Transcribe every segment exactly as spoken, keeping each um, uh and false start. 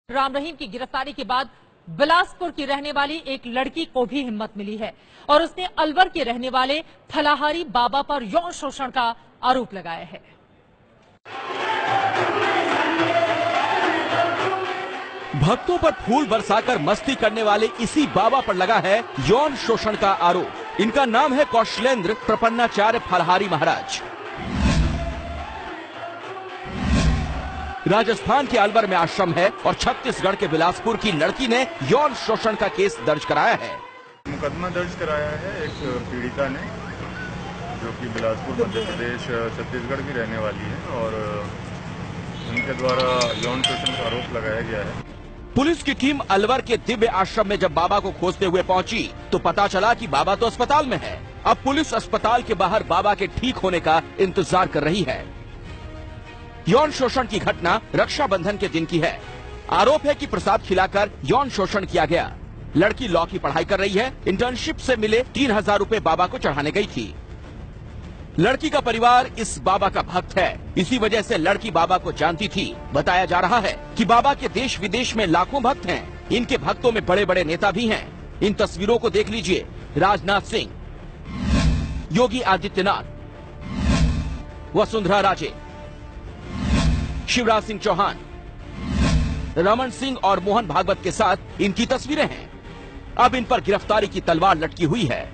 राम रहीम की गिरफ्तारी के बाद बिलासपुर की रहने वाली एक लड़की को भी हिम्मत मिली है और उसने अलवर के रहने वाले फलाहारी बाबा पर यौन शोषण का आरोप लगाया है। भक्तों पर फूल बरसाकर मस्ती करने वाले इसी बाबा पर लगा है यौन शोषण का आरोप। इनका नाम है कौशलेंद्र प्रपन्नाचार्य फलाहारी महाराज। राजस्थान के अलवर में आश्रम है और छत्तीसगढ़ के बिलासपुर की लड़की ने यौन शोषण का केस दर्ज कराया है। मुकदमा दर्ज कराया है एक पीड़िता ने, जो कि बिलासपुर मध्य प्रदेश छत्तीसगढ़ की रहने वाली है और उनके द्वारा यौन शोषण का आरोप लगाया गया है। पुलिस की टीम अलवर के दिव्य आश्रम में जब बाबा को खोजते हुए पहुंची तो पता चला कि बाबा तो अस्पताल में है। अब पुलिस अस्पताल के बाहर बाबा के ठीक होने का इंतजार कर रही है। यौन शोषण की घटना रक्षाबंधन के दिन की है। आरोप है कि प्रसाद खिलाकर यौन शोषण किया गया। लड़की लॉ की पढ़ाई कर रही है। इंटर्नशिप से मिले तीन हजार रूपए बाबा को चढ़ाने गई थी। लड़की का परिवार इस बाबा का भक्त है, इसी वजह से लड़की बाबा को जानती थी। बताया जा रहा है कि बाबा के देश विदेश में लाखों भक्त हैं। इनके भक्तों में बड़े बड़े नेता भी हैं। इन तस्वीरों को देख लीजिए। राजनाथ सिंह, योगी आदित्यनाथ, वसुंधरा राजे, शिवराज सिंह चौहान, रमन सिंह और मोहन भागवत के साथ इनकी तस्वीरें हैं। अब इन पर गिरफ्तारी की तलवार लटकी हुई है।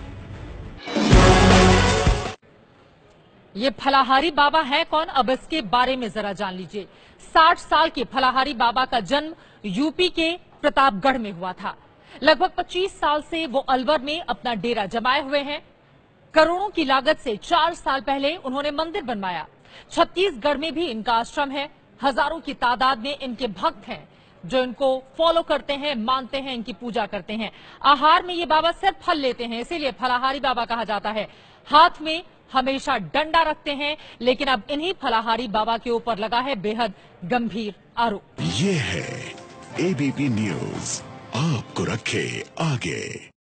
ये फलाहारी बाबा है कौन, अब इसके बारे में जरा जान लीजिए। साठ साल के फलाहारी बाबा का जन्म यूपी के प्रतापगढ़ में हुआ था। लगभग पच्चीस साल से वो अलवर में अपना डेरा जमाए हुए हैं। करोड़ों की लागत से चार साल पहले उन्होंने मंदिर बनवाया। छत्तीसगढ़ में भी इनका आश्रम है। हजारों की तादाद में इनके भक्त हैं जो इनको फॉलो करते हैं, मानते हैं, इनकी पूजा करते हैं। आहार में ये बाबा सिर्फ फल लेते हैं, इसीलिए फलाहारी बाबा कहा जाता है। हाथ में हमेशा डंडा रखते हैं, लेकिन अब इन्हीं फलाहारी बाबा के ऊपर लगा है बेहद गंभीर आरोप। ये है एबीपी न्यूज, आपको रखे आगे।